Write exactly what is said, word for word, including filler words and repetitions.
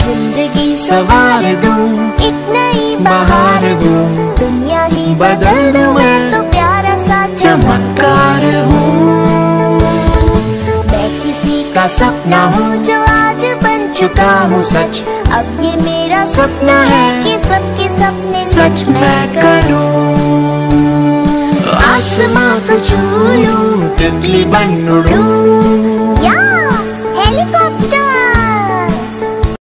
जिंदगी सवार दूं, एक नई बहार दूं, दुनिया ही बदल दूं मैं तो प्यारा सा चमत्कार हूँ। मैं किसी का सपना हूँ जो आज बन चुका हूँ सच, अब ये मेरा सपना है कि सबके सपने सच मैं करूँ। आसमां को छू लूं, तितली बन उड़ूं, या